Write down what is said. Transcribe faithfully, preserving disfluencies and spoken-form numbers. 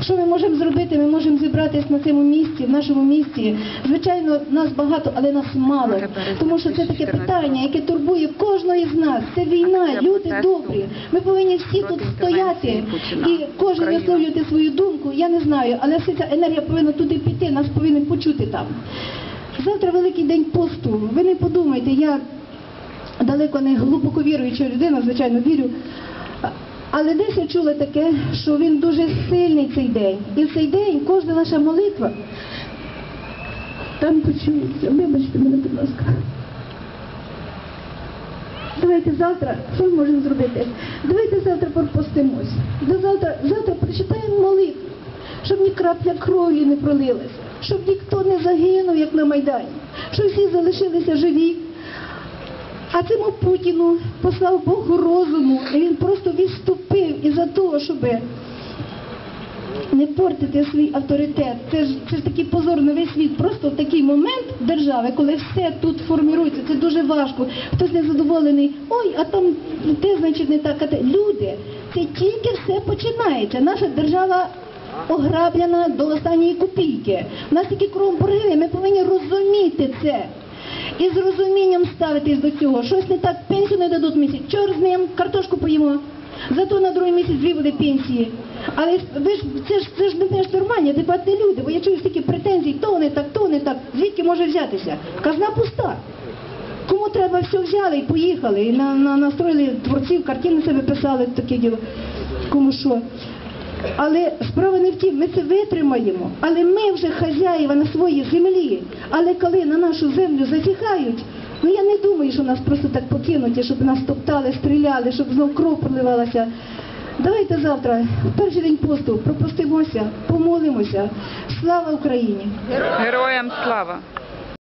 Що ми можемо зробити? Ми можемо зібратися на цьому місці, в нашому місті. Звичайно, нас багато, але нас мало. Тому що це таке питання, яке турбує кожного із нас. Це війна, люди добрі. Ми повинні всі тут стояти і кожен висловлювати свою думку. Я не знаю, але вся ця енергія повинна туди піти, нас повинні почути там. Завтра Великий день посту. Ви не подумайте, я далеко не глибоко віруюча людина, звичайно, вірю. Але десь я чула таке, що він дуже сильний цей день. І в цей день кожна наша молитва там почується. Вибачте мене, будь ласка. Давайте завтра, що ми можемо зробити? Давайте завтра пропустимось. До завтра, завтра прочитаємо молитву, щоб ні крапля крові не пролилась, щоб ніхто не загинув, як на Майдані, щоб всі залишилися живі. А цьому Путіну послав Бог розуму, і він просто відступив із-за того, щоб не портити свій авторитет. Це ж, це ж такий позор на весь світ. Просто в такий момент держави, коли все тут формується, це дуже важко. Хтось незадоволений, ой, а там те, значить, не так, а те. Люди, це тільки все починається. Наша держава ограблена до останньої копійки. У нас такі кровопролиття, ми повинні розуміти це. І з розумінням ставитись до цього. Щось не так, пенсію не дадуть місяць, чор з ним, картошку поїмо. Зато на другий місяць дві буде пенсії. Але ви ж, це ж, це ж не ж нормальні, адекватні люди, бо я чую стільки претензій, то не так, то не так. Звідки може взятися? Казна пуста. Кому треба, все взяли і поїхали, і на, на, настроїли творців, картини себе писали, таке діло. Кому що. Але справа не в тім, ми це витримаємо, але ми вже хазяїва на своїй землі. Але коли на нашу землю зазіхають, ну я не думаю, що нас просто так покинуть, щоб нас топтали, стріляли, щоб знов кров проливалася. Давайте завтра, в перший день посту, пропустимося, помолимося. Слава Україні! Героям слава!